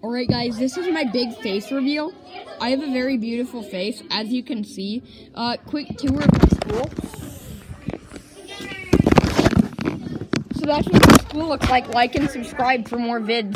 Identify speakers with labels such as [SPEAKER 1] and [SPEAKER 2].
[SPEAKER 1] Alright guys, this is my big face reveal. I have a very beautiful face, as you can see. Quick tour of my school. So that's what my school looks like. Like and subscribe for more vids.